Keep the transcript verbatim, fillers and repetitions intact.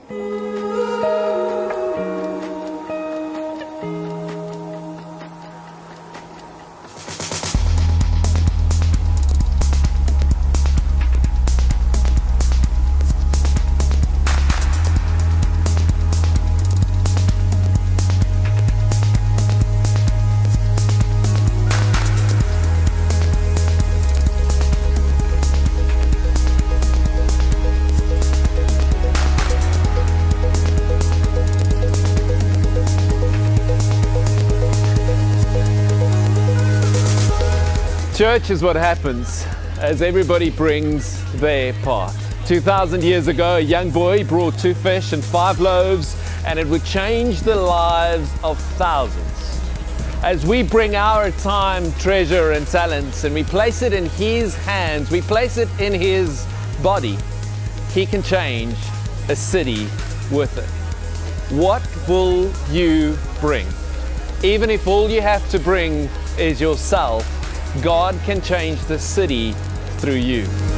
Church is what happens as everybody brings their part. two thousand years ago, a young boy brought two fish and five loaves, and it would change the lives of thousands. As we bring our time, treasure, and talents, and we place it in His hands, we place it in His body, He can change a city with it. What will you bring? Even if all you have to bring is yourself, God can change the city through you.